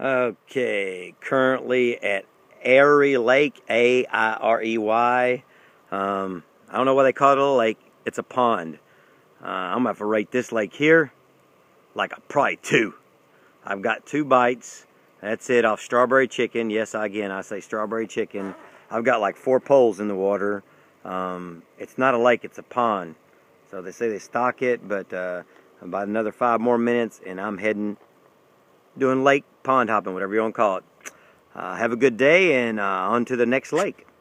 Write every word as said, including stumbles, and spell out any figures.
Okay, currently at Airey Lake, A I R E Y. Um, I don't know why they call it a lake. It's a pond. Uh, I'm going to have to rate this lake here like a probably two. I've got two bites. That's it, off strawberry chicken. Yes, again, I say strawberry chicken. I've got like four poles in the water. Um, it's not a lake, it's a pond. So they say they stock it, but uh, about another five more minutes and I'm heading, doing lake pond hopping, whatever you want to call it. Uh, have a good day, and uh, on to the next lake.